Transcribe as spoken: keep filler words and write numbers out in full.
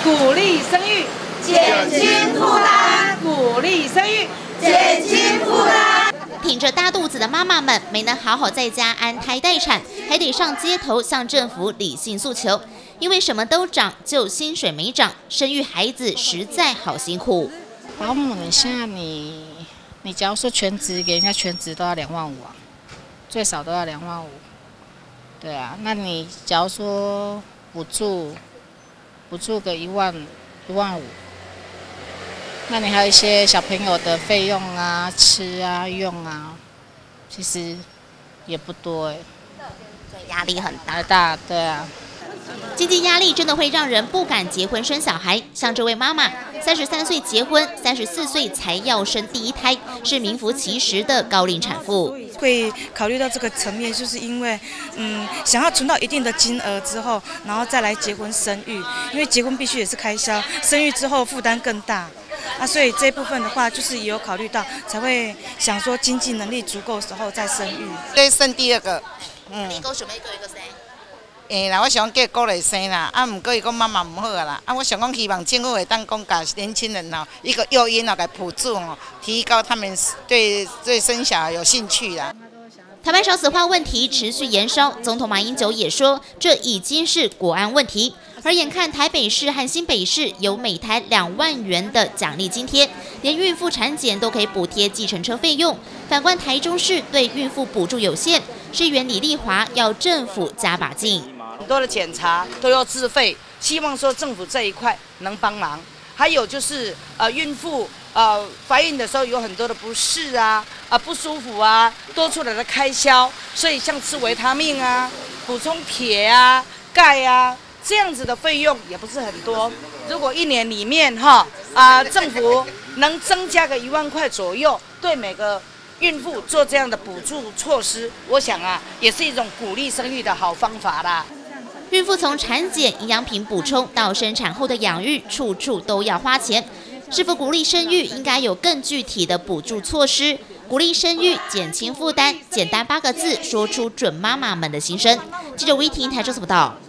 鼓励生育， 减轻负担； 鼓励生育， 减轻负担。 挺着大肚子的妈妈们没能好好在家安胎待产，还得上街头向政府理性诉求。因为什么都涨，就薪水没涨，生育孩子实在好辛苦。 保姆，你现在你你假如说全职给人家全职都要两万五啊，最少都要两万五。对啊，那你假如说补助补助个一万一万五，那你还有一些小朋友的费用啊、吃啊、用啊，其实也不多哎， 所以压力很大。 大，对啊。 经济压力真的会让人不敢结婚生小孩。像这位妈妈，三十三岁结婚，三十四岁才要生第一胎，是名副其实的高龄产妇。 会考虑到这个层面，就是因为，嗯，想要存到一定的金额之后，然后再来结婚生育，因为结婚必须也是开销，生育之后负担更大。啊，所以这一部分的话，就是也有考虑到，才会想说经济能力足够的时候再生育。 再生第二个， 嗯，你讲想要一个一个生？ 诶啦，我想叫鼓励生啦，啊，毋过伊讲妈妈唔好啦，啊，我想讲希望政府会当讲甲年轻人吼一个诱因哦，给补助哦，提高他们对对生小孩有兴趣啦。 台湾少子化问题持续延烧，总统马英九也说，这已经是国安问题。而眼看台北市和新北市有每台两万元的奖励津贴，连孕妇产检都可以补贴计程车费用。反观台中市对孕妇补助有限，市议员李丽华要政府加把劲。 很多的检查都要自费，希望说政府这一块能帮忙。还有就是呃，孕妇呃怀孕的时候有很多的不适啊、啊不舒服啊，多出来的开销，所以像吃维他命啊、补充铁啊、钙啊这样子的费用也不是很多。如果一年里面哈啊、呃、政府能增加个一万块左右，对每个孕妇做这样的补助措施，我想啊，也是一种鼓励生育的好方法啦。 孕妇从产检、营养品补充到生产后的养育，处处都要花钱。是否鼓励生育，应该有更具体的补助措施，鼓励生育，减轻负担。简单八个字，说出准妈妈们的心声。记者吴依婷台中所报道。